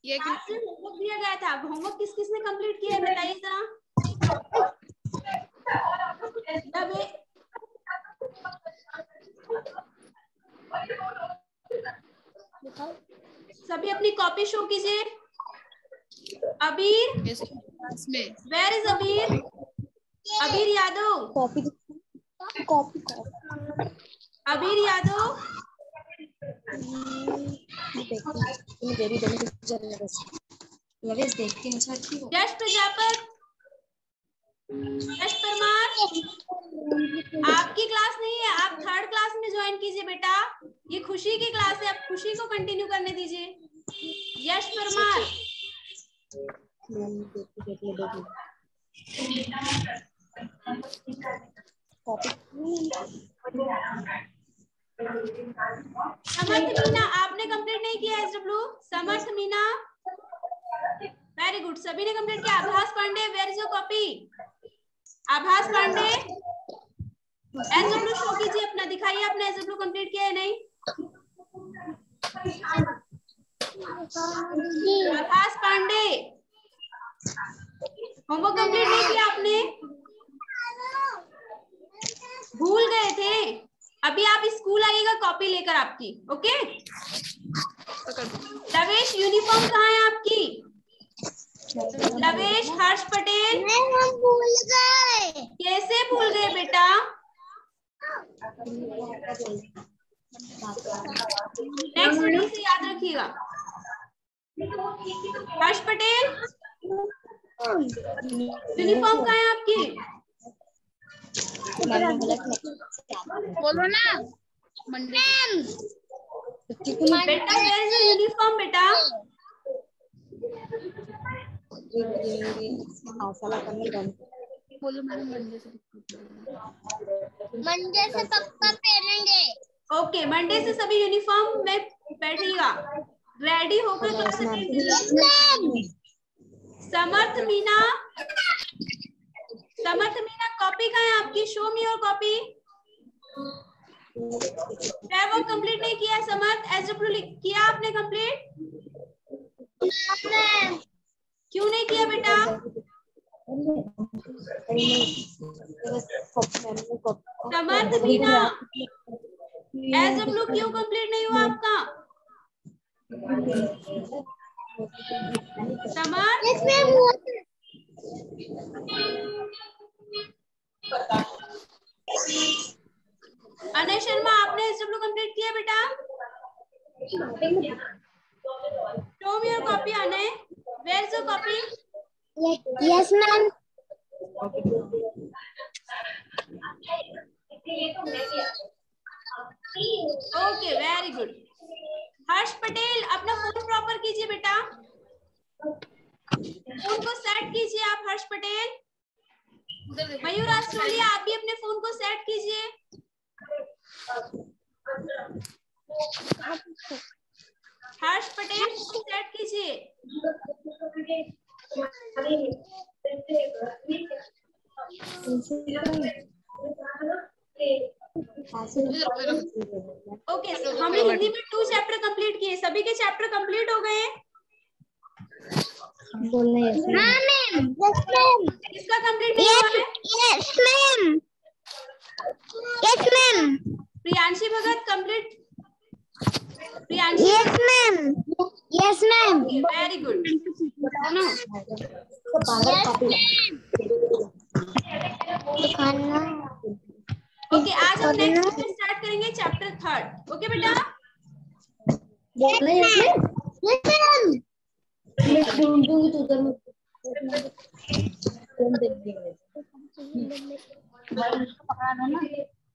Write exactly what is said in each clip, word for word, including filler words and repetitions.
ये आज से होमवर्क दिया गया था, होमवर्क किस किसने कंप्लीट किया है बताइए जरा। सभी अपनी कॉपी शो कीजिए। अबीर, वेयर इज अबीर? अबीर यादव, कॉपी कॉपी अबीर यादव, यश प्रजापत, यश परमार, आपकी क्लास नहीं है, आप थर्ड क्लास में ज्वाइन कीजिए बेटा। ये खुशी की क्लास है, आप खुशी को कंटिन्यू करने दीजिए। यश परमार, समर्थ मीना, आपने कंप्लीट नहीं किया S W? Samarth Meena, very good, सभी ने कंप्लीट किया। Abhas Pandey, where is your copy? Abhas Pandey, S W show कीजिए अपना, दिखाइए आपने एस डब्ल्यू कंप्लीट किया है नहीं? आभास पांडे, होमवर्क कंप्लीट नहीं किया आपने? भूल गए थे? अभी आप स्कूल आइएगा कॉपी लेकर आपकी, ओके? लवेश, यूनिफॉर्म कहाँ है आपकी? लवेश, हर्ष पटेल, हम भूल गए। कैसे भूल गए बेटा? नेक्स्ट रीडिंग से याद रखिएगा। हर्ष पटेल, यूनिफॉर्म कहाँ है आपकी? बोलो ना मंडे बेटा वेयर इज योर यूनिफॉर्म बेटा? बोलो मैडम मंडे से मंडे से पक्का पहनेंगे। ओके, मंडे से सभी यूनिफॉर्म में बैठिएगा, रेडी होकर क्लास अटेंड कीजिए। समर्थ मीना, समर्थ मीना, कॉपी कहाँ है आपकी? Show me your copy. वो कंप्लीट नहीं किया समर्थ? एस डब्ल्यू किया आपने कंप्लीट? क्यों नहीं किया बेटा? समर्थ मीना, एस डब्ल्यू क्यों कंप्लीट नहीं हुआ आपका? समर्थ, अनय शर्मा, आपने एस डब्ल्यू कंप्लीट किया बेटा? Show me your copy Anay, where is your copy? Yes ma'am. Okay, very good. Harsh Patel, अपना फोन प्रॉपर कीजिए बेटा, फोन को सेट कीजिए आप। हर्ष पटेल, मयूर आस्ट्रेलिया, आप भी अपने फोन को सेट कीजिए। हर्ष पटेल, फोन सेट कीजिए। ओके, हमने हिंदी में टू चैप्टर कंप्लीट किए, सभी के चैप्टर कंप्लीट हो गए? बोलना यस मैम। Yes ma'am. किसका कंप्लीट नहीं हुआ है? Yes ma'am. Yes ma'am. Priyanshi Bhagat complete? Priyanshi, yes ma'am. Yes ma'am. Very good. Okay, आज हम नेक्स्ट चैप्टर स्टार्ट करेंगे, चैप्टर थर्ड। ओके बेटा? बोलना यस मैम। Yes ma'am. ढूंढूंगी तो उधर में पकड़ाना ना।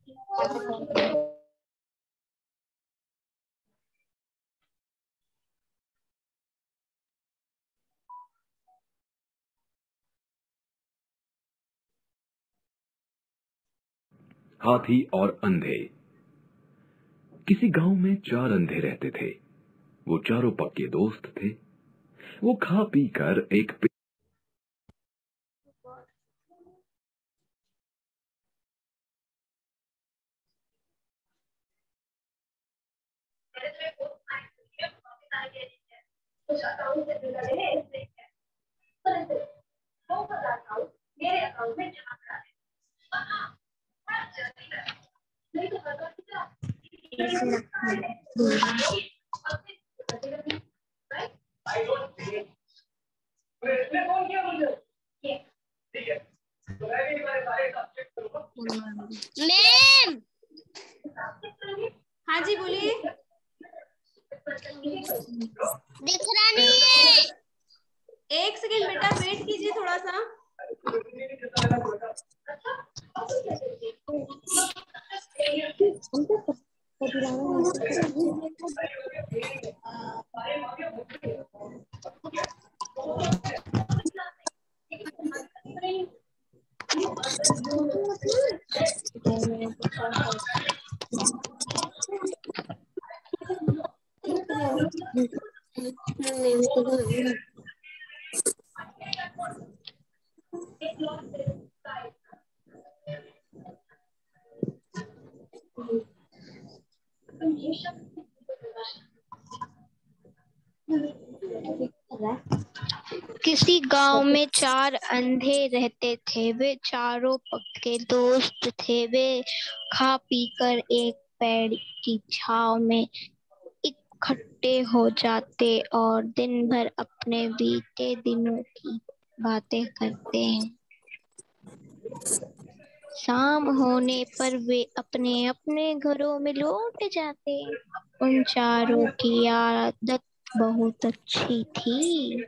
हाथी और अंधे। किसी गांव में चार अंधे रहते थे। वो चारों पक्के दोस्त थे। वो खा पी कर एक पे... मैम। हाँ जी बोलिए। दिख रहा नहीं है। एक सेकेंड बेटा वेट कीजिए थोड़ा सा। किसी गांव में चार अंधे रहते थे। वे चारों पक्के दोस्त थे। वे खा पी कर एक पेड़ की छांव में इकट्ठे हो जाते और दिन भर अपने बीते दिनों की बातें करते हैं। शाम होने पर वे अपने अपने घरों में लौट जाते। उन चारों की आदत बहुत अच्छी थी।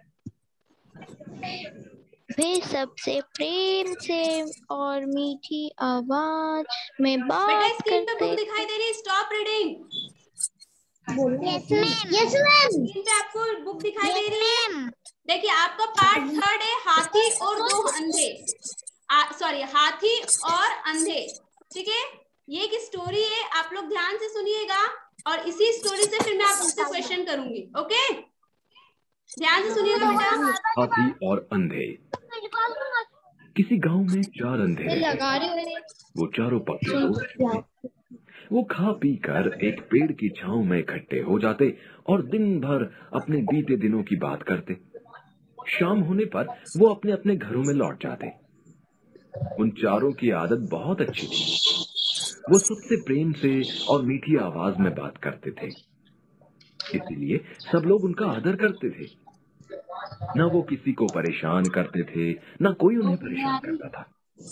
वे सबसे प्रेम से और मीठी आवाज में बेटा बात स्क्रीन पे बुक करते। दिखाई दे रही है, stop reading. Yes ma'am. Yes ma'am. Screen पे आपको बुक दिखाई दे रही है। देखिए आपका पार्ट थर्ड है हाथी और दो अंधे। सॉरी हाथी और अंधे। ठीक है, ये एक स्टोरी है, आप लोग ध्यान से सुनिएगा और इसी स्टोरी से फिर मैं आपसे क्वेश्चन करूंगी। ओके, ध्यान से सुनिएगा बेटा। हाथी और अंधे। किसी गांव में चार अंधे रहते थे। वो चारों पक्के दोस्त थे। वो खा पी कर एक पेड़ की छांव में इकट्ठे हो जाते और दिन भर अपने बीते दिनों की बात करते। शाम होने पर वो अपने अपने घरों में लौट जाते। उन चारों की आदत बहुत अच्छी थी। वो सबसे प्रेम से और मीठी आवाज में बात करते थे, इसीलिए सब लोग उनका आदर करते थे। न वो किसी को परेशान करते थे, न कोई उन्हें परेशान करता था।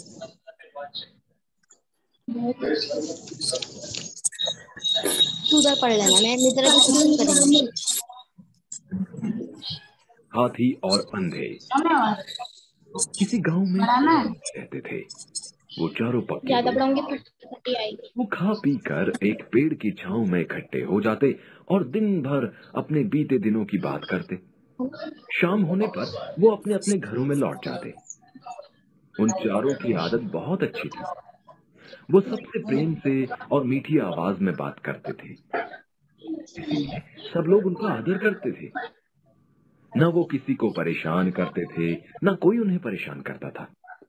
उधर पढ़ लेना, मैं इधर करेंगे। हाथी और अंधे। किसी गांव में रहते थे। वो चारों पक्के ज्यादा दोस्त। पढ़ाऊंगी तो छुट्टी आएगी। वो खा पी कर एक पेड़ की छांव में इकट्ठे हो जाते और दिन भर अपने बीते दिनों की बात करते। शाम होने पर वो अपने अपने घरों में लौट जाते। उन चारों की आदत बहुत अच्छी थी। वो सबसे प्रेम से और मीठी आवाज में बात करते थे, इसीलिए सब लोग उनका आदर करते थे। न वो किसी को परेशान करते थे, न कोई उन्हें परेशान करता था।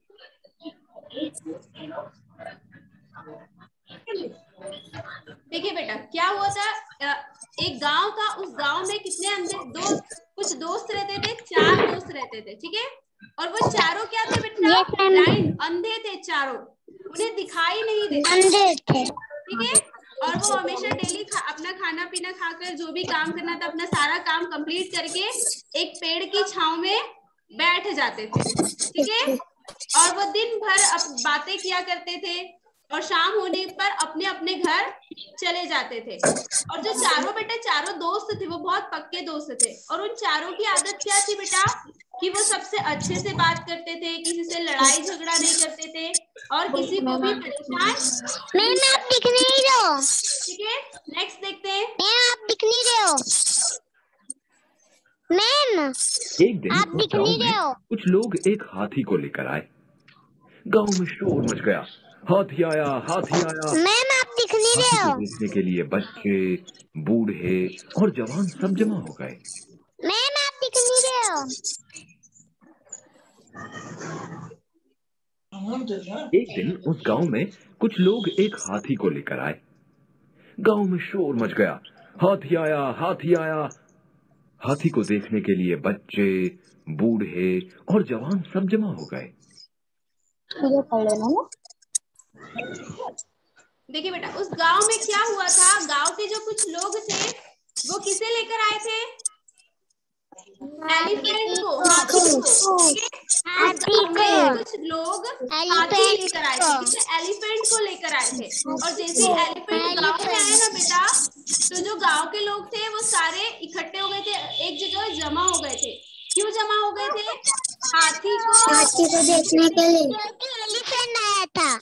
देखिए बेटा क्या हुआ था, एक गांव था, उस गांव में कितने अंधे दो कुछ दोस्त रहते थे, चार दोस्त रहते थे। ठीक है, और वो चारों क्या थे बेटा, ब्लाइंड, अंधे थे चारों, उन्हें दिखाई नहीं देता। अंधे थे। ठीक है, और वो हमेशा डेली खा, अपना खाना पीना खाकर जो भी काम करना था अपना सारा काम कंप्लीट करके एक पेड़ की छांव में बैठ जाते थे। ठीक है, और वो दिन भर बातें किया करते थे और शाम होने पर अपने अपने घर चले जाते थे। और जो चारों बेटा चारों दोस्त थे वो बहुत पक्के दोस्त थे और उन चारों की आदत क्या थी बेटा कि वो सबसे अच्छे से बात करते थे, किसी से लड़ाई झगड़ा नहीं करते थे और किसी को भी परेशान मैम आप दिख नहीं रहे हो। ठीक है, नेक्स्ट देखते हैं। मैम आप दिख नहीं रहे हो। मैम एक दिन आप उस दिख गांव नहीं में रहे हो। कुछ लोग एक हाथी को लेकर आए। गांव में शोर मच गया, हाथी आया, हाथी आया। मैम आप दिख नहीं हाथी रहे को हो। देखने के लिए बच्चे, बूढ़े और जवान सब जमा हो गए। मैम आप दिख नहीं रहे हो। एक दिन उस गांव में कुछ लोग एक हाथी को लेकर आए। गांव में शोर मच गया, हाथी आया, हाथी आया। हाथी को देखने के लिए बच्चे, बूढ़े और जवान सब जमा हो गए। देखिए बेटा, उस गांव में क्या हुआ था, गांव के जो कुछ लोग थे वो किसे लेकर आए थे? एलिफेंट को, हाथी को। उस गांव में कुछ लोग हाथी लेकर आए थे, किसे? एलिफेंट को लेकर आए थे। और जैसे एलिफेंट गांव में आए ना बेटा, तो जो गांव के लोग थे वो सारे इकट्ठे हो गए थे, एक जगह जमा हो गए थे। क्यों जमा हो गए थे? हाथी को हाथी को देखने के लिए। एलिफेंट आया था।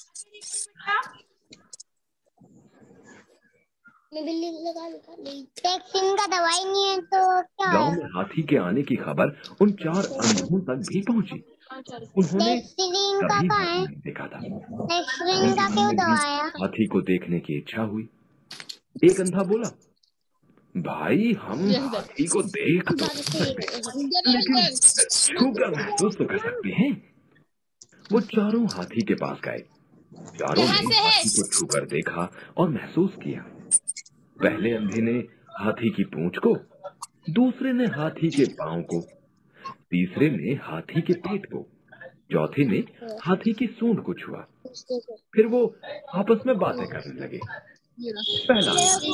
वैक्सीन का दवाई नहीं है तो क्या? गांव में हाथी के आने की खबर उन चार अंधों तक भी पहुंची। उन्होंने कभी हाथी नहीं देखा था। उनके मन में भी हाथी को देखने की इच्छा हुई। एक अंधा बोला, भाई हम हाथी को देख तो सकते लेकिन छूकर महसूस तो कर सकते हैं। वो चारों हाथी के पास गए। चारों ने हाथी को छूकर देखा और महसूस किया। पहले अंधे ने हाथी की पूंछ को, दूसरे ने हाथी के पांव को, तीसरे ने हाथी के पेट को, चौथे ने हाथी की सूंड को छुआ। फिर वो आपस में बातें करने लगे। पहला,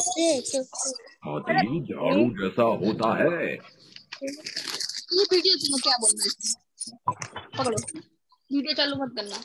हाथी झाड़ू जैसा होता है। ये वीडियो तुम्हें क्या बोल रही है? पकड़ो, वीडियो चालू मत करना।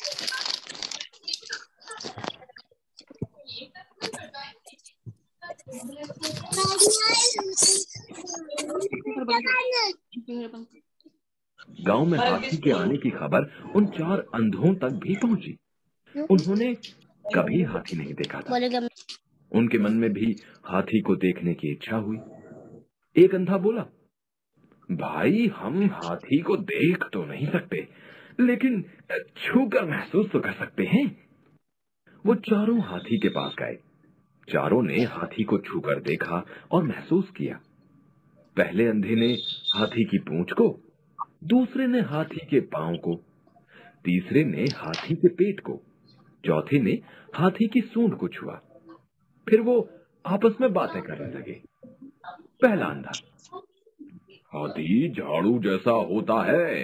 गांव में हाथी के आने की खबर उन चार अंधों तक भी पहुंची। उन्होंने कभी हाथी नहीं देखा था। उनके मन में भी हाथी को देखने की इच्छा हुई। एक अंधा बोला, भाई हम हाथी को देख तो नहीं सकते लेकिन छूकर महसूस तो कर सकते हैं। वो चारों हाथी के पास गए। चारों ने हाथी को छूकर देखा और महसूस किया। पहले अंधे ने हाथी की पूंछ को, दूसरे ने हाथी के पांव को, तीसरे ने हाथी के पेट को, चौथे ने हाथी की सूंड को छुआ। फिर वो आपस में बातें करने लगे। पहला अंधा, हाथी झाड़ू जैसा होता है।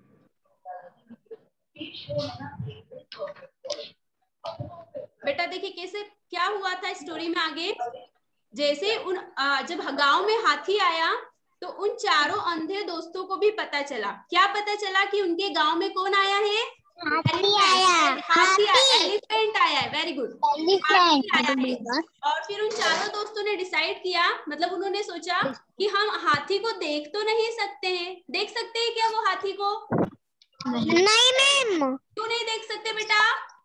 बेटा देखिए कैसे क्या हुआ था स्टोरी में आगे। जैसे उन आ, जब गांव में हाथी आया तो उन चारों अंधे दोस्तों को भी पता चला। क्या पता चला? कि उनके गांव में कौन आया है? हाथी आया। हाथी आया, एलिफेंट आया है। वेरी गुड, हाथी आया है। और फिर उन चारों दोस्तों ने डिसाइड किया, मतलब उन्होंने सोचा कि हम हाथी को देख तो नहीं सकते हैं। देख सकते हैं क्या वो हाथी को? नहीं मैम। क्यों नहीं देख सकते बेटा?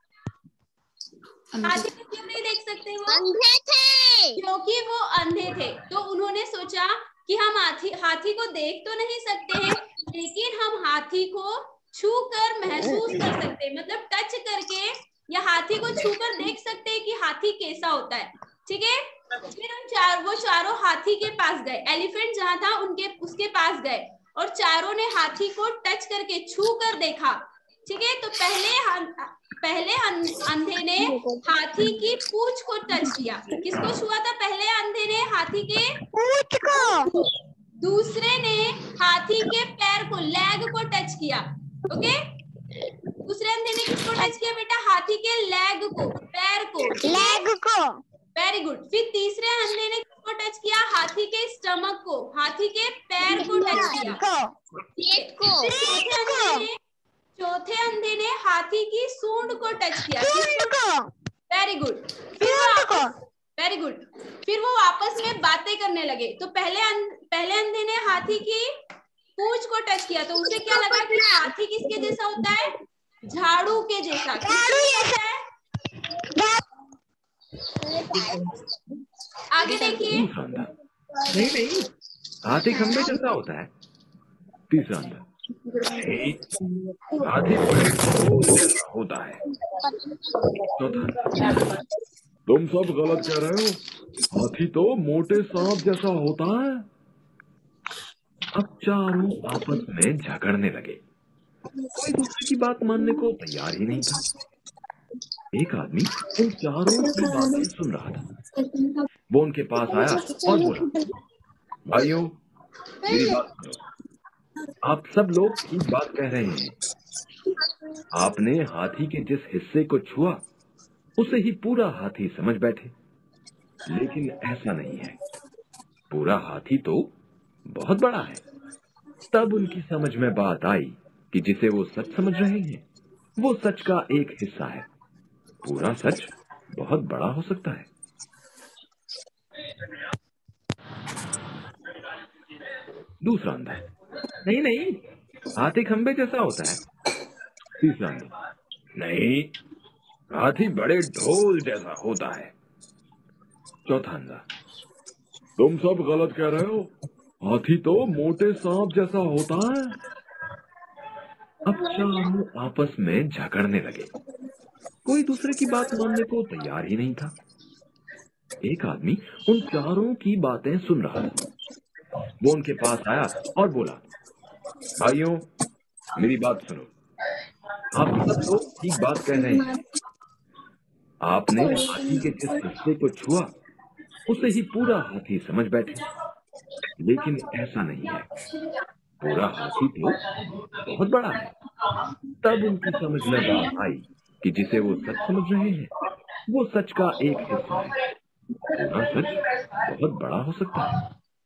हाथी को क्यों नहीं देख सकते? वो अंधे थे। क्योंकि वो अंधे थे। तो उन्होंने सोचा कि हम हाथी हाथी को देख तो नहीं सकते हैं लेकिन हम हाथी को छू कर महसूस कर सकते हैं, मतलब टच करके या हाथी को छू कर देख सकते हैं कि हाथी कैसा होता है। ठीक है, फिर उन चार वो चारों हाथी के पास गए। एलिफेंट जहां था उनके उसके पास गए और चारों ने हाथी को टच करके छू कर देखा। ठीक है, तो पहले पहले अंधे ने हाथी की पूंछ को टच किया। किसको छुआ था? पहले अंधे ने हाथी के पूंछ को, दूसरे ने हाथी के पैर को, लेग को टच किया। ओके, दूसरे अंधे ने किसको टच किया बेटा? हाथी के लेग को, पैर को, लेग को। Very good. फिर तीसरे अंधे ने किसको टच किया? हाथी के स्टमक को, हाथी के पैर को टच किया। पेट को। चौथे अंधे ने चौथे अंधे ने हाथी की सूंड को टच किया। किसको? Very good. फिर वो वेरी गुड फिर वो आपस में बातें करने लगे। तो पहले अंध, पहले अंधे ने हाथी की पूंछ को टच किया तो उसे क्या लगा कि हाथी किसके जैसा होता है? झाड़ू के जैसा। किसके जैसा है? आगे देखिए। नहीं नहीं, हाथी खंबे जैसा होता है। तीसरा अंधा, हाथी जैसा होता है। चौथा, तुम सब गलत कह रहे हो, हाथी तो मोटे सांप जैसा होता है। अब चारों आपस में झगड़ने लगे। कोई दूसरे की बात मानने को तैयार ही नहीं था। एक आदमी उन चारों की बातें सुन रहा था। वो उनके पास आया और बोला, भाइयों मेरी बात सुनो, आप सब लोग ठीक बात कह रहे हैं। आपने हाथी के जिस हिस्से को छुआ उसे ही पूरा हाथी समझ बैठे, लेकिन ऐसा नहीं है। पूरा हाथी तो बहुत बड़ा है। तब उनकी समझ में बात आई कि जिसे वो सच समझ रहे हैं वो सच का एक हिस्सा है। पूरा सच बहुत बड़ा हो सकता है। दूसरा अंधा, नहीं नहीं, हाथी खंबे जैसा होता है। तीसरा अंधा, नहीं, हाथी बड़े ढोल जैसा होता है। चौथा अंधा, तुम सब गलत कह रहे हो, हाथी तो मोटे सांप जैसा होता है। अब चारों आपस में झगड़ने लगे। कोई दूसरे की बात मानने को तैयार ही नहीं था। एक आदमी उन चारों की बातें सुन रहा था। वो उनके पास आया और बोला, भाइयों, मेरी बात सुनो। आप सब लोग ठीक बात कह रहे हैं। आपने हाथी के जिस हिस्से को छुआ उसे ही पूरा हाथी समझ बैठे, लेकिन ऐसा नहीं है। पूरा हाथी तो बहुत बड़ा है। तब उनकी समझ में बात आई कि जिसे वो सच समझ रहे हैं वो सच का एक हिस्सा है। पूरा सच बहुत बड़ा हो सकता है।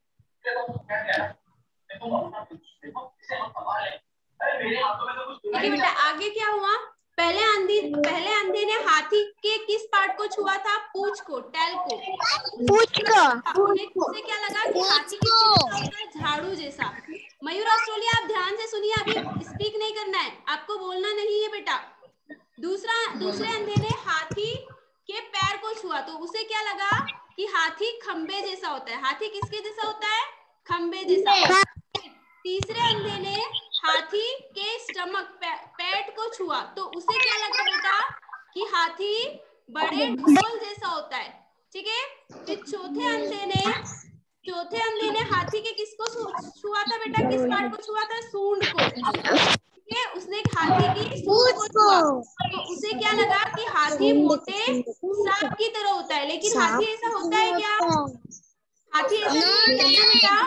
देखिए बेटा आगे क्या हुआ। पहले अंधी पहले अंधे ने हाथी के किस पार्ट को छुआ था? पूंछ को, टेल को। पूछ को उन्हें उसे क्या लगा कि हाथी किसके जैसा होता है? झाड़ू जैसा। मयूर ऑस्ट्रेलिया, आप ध्यान से सुनिए, अभी स्पीक नहीं करना है, आपको बोलना नहीं है बेटा। दूसरा दूसरे अंधे ने हाथी के पैर को छुआ तो उसे क्या लगा कि हाथी खंबे जैसा होता है। हाथी किसके जैसा होता है? खंबे जैसा। तीसरे अंधे ने हाथी के स्टमक, पेट को छुआ तो उसे क्या लगा बेटा कि हाथी बड़े ढोल जैसा होता है। ठीक है। फिर चौथे अंधे ने चौथे अंधे ने हाथी के किसको छुआ था बेटा? किस पार्ट को छुआ था? सूंड को। ठीक है, उसने हाथी की सूंड को छुआ तो उसे क्या लगा कि हाथी मोटे सांप की तरह होता है। लेकिन हाथी ऐसा होता है क्या? हाथी ऐसा नहीं होता क्या बेटा?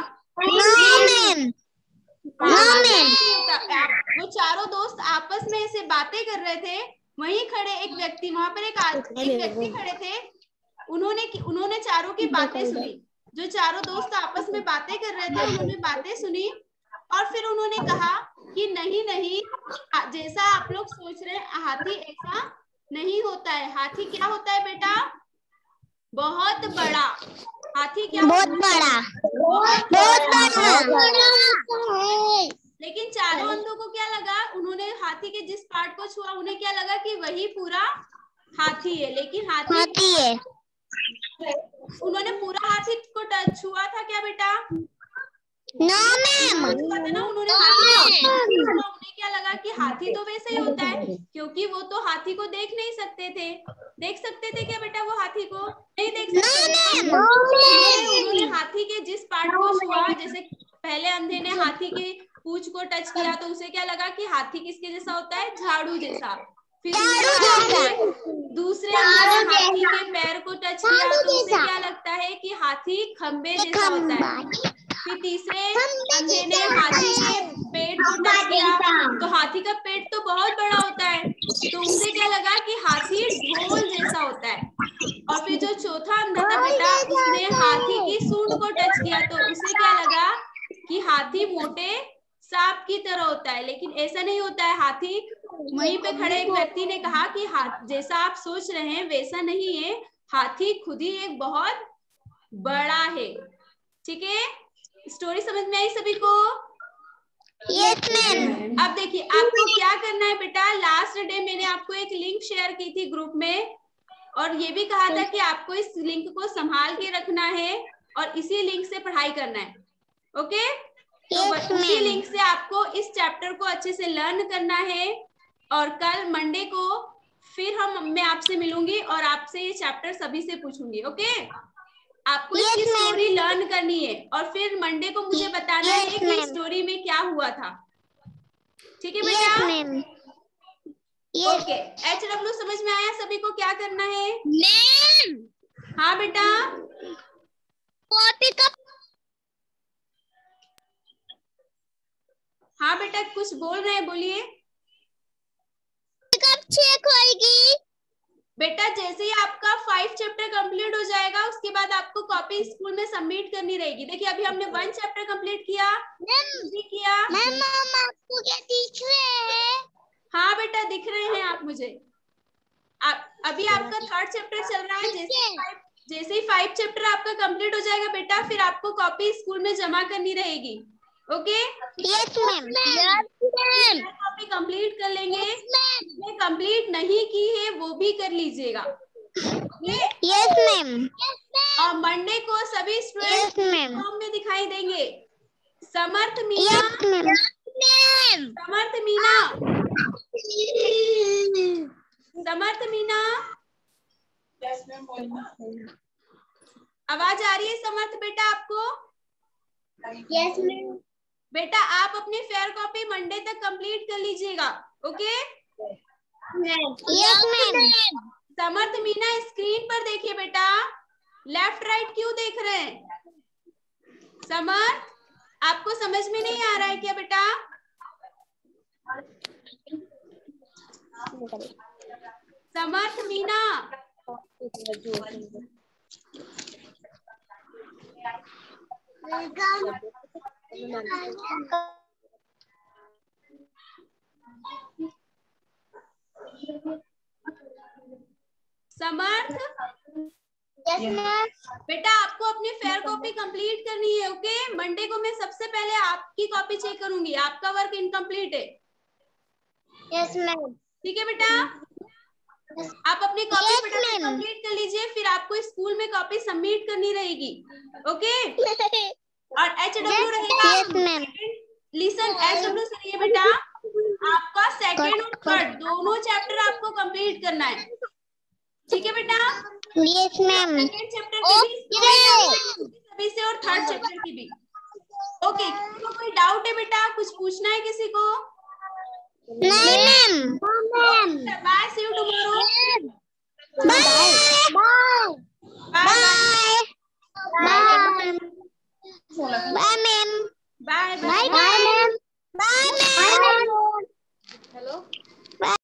होता। वो चारों दोस्त आपस में ऐसे बातें कर रहे थे। वहीं खड़े एक व्यक्ति, वहां पर एक एक व्यक्ति खड़े थे। उन्होंने उन्होंने चारों की बातें सुनी। जो चारों दोस्त आपस में बातें कर रहे थे उन्होंने बातें सुनी और फिर उन्होंने कहा कि नहीं नहीं, जैसा आप लोग सोच रहे हैं हाथी ऐसा नहीं होता है। हाथी क्या होता है बेटा? बहुत बड़ा। हाथी क्या? बहुत बड़ा, बहुत बड़ा। लेकिन चारों अंधों को क्या लगा? उन्होंने हाथी के जिस पार्ट को छुआ उन्हें क्या लगा कि वही पूरा हाथी है। लेकिन हाथी, हाथी है। उन्होंने पूरा हाथी को टच छुआ था क्या बेटा? No ma'am. ना उन्होंने हाथी को उन्हें क्या लगा कि हाथी तो वैसे ही होता है, क्योंकि वो तो हाथी को देख नहीं सकते थे। देख सकते थे क्या बेटा वो हाथी को? नहीं देख सकते थे। उन्होंने उन्होंने हाथी के जिस पार्ट को छुआ, जैसे पहले अंधे ने हाथी के पूंछ को टच किया तो उसे क्या लगा कि हाथी किसके जैसा होता है? झाड़ू जैसा। फिर दूसरे अंधे ने हाथी के पैर को टच किया तो उसे क्या लगता है कि हाथी खंबे जैसा होता है। फिर तीसरे अंधे ने हाथी के पेट को टच किया तो हाथी का पेट तो बहुत बड़ा होता है, तो उसे क्या लगा कि हाथी ढोल जैसा होता है। और फिर जो चौथा अंधा था बेटा, उसने हाथी की सूंड को टच किया तो उसे क्या लगा कि हाथी मोटे सांप की तरह होता है। लेकिन ऐसा नहीं होता है। हाथी, वहीं पे खड़े एक व्यक्ति ने कहा कि हाथ जैसा आप सोच रहे हैं वैसा नहीं है, हाथी खुद ही एक बहुत बड़ा है। ठीक है, स्टोरी समझ में आई सभी को? Yes ma'am. अब देखिए आपको क्या करना है बेटा। लास्ट डे मैंने आपको एक लिंक शेयर की थी ग्रुप में और ये भी कहा था कि आपको इस लिंक को संभाल के रखना है और इसी लिंक से पढ़ाई करना है। ओके, तो yes, उसी लिंक से आपको इस चैप्टर को अच्छे से लर्न करना है और कल मंडे को फिर हम मैं आपसे मिलूंगी और आपसे ये चैप्टर सभी से पूछूंगी। ओके, आपको yes, इसकी स्टोरी लर्न करनी है और फिर मंडे को मुझे बताना yes, है कि स्टोरी में क्या हुआ था। ठीक है बेटा? ओके, एच डब्ल्यू समझ में आया सभी को क्या करना है? मैम। हाँ बेटा, कॉपी का हाँ बेटा कुछ बोल रहे हैं, बोलिए। कब चेक होगी? बेटा जैसे ही आपका फाइव चैप्टर कंप्लीट हो जाएगा उसके बाद आपको कॉपी स्कूल में सबमिट करनी रहेगी। देखिए अभी हमने वन चैप्टर कंप्लीट किया, किया। मैम आपको क्या दिख रहे हैं? हाँ बेटा दिख रहे हैं आप मुझे। आप अभी आपका थर्ड चैप्टर चल रहा है। जैसे ही फाइव जैसे ही फाइव चैप्टर आपका कंप्लीट हो जाएगा बेटा, फिर आपको कॉपी स्कूल में जमा करनी रहेगी। Okay? Yes ma'am. Yes copy complete कर लेंगे। जो कंप्लीट नहीं की है वो भी कर लीजिएगा। Yes ma'am. और मंडे को सभी स्टूडेंट फॉर्म में दिखाई देंगे। समर्थ मीना, समर्थ मीना, समर्थ मीना, आवाज आ रही है समर्थ बेटा आपको? Yes ma'am. बेटा आप अपनी फेयर कॉपी मंडे तक कंप्लीट कर लीजिएगा। Okay? Yes ma'am. Samarth Meena screen पर देखिए बेटा, लेफ्ट राइट क्यों देख रहे हैं? समर्थ आपको समझ में नहीं आ रहा है क्या बेटा? समर्थ मीना, समर्थ बेटा आपको अपनी फेयर कॉपी कंप्लीट करनी है। ओके? मंडे को मैं सबसे पहले आपकी कॉपी चेक करूंगी, आपका वर्क इनकम्प्लीट है। Yes ma'am. ठीक है बेटा? आप अपनी कॉपी फटाफट कंप्लीट कर लीजिए, फिर आपको स्कूल में कॉपी सबमिट करनी रहेगी। ओके? और एच डब्ल्यू रहेगा। लिसन, एच डब्ल्यू सुनिए बेटा, आपका सेकेंड और थर्ड दोनों चैप्टर आपको कंप्लीट करना है। ठीक है बेटा? Yes ma'am. सेकेंड चैप्टर की भी सभी से और थर्ड चैप्टर की भी। ओके? तो कोई डाउट है बेटा? कुछ पूछना है किसी को? नहीं ma'am. Bye, see you tomorrow. Bye bye bye bye ma'am. Bye bye.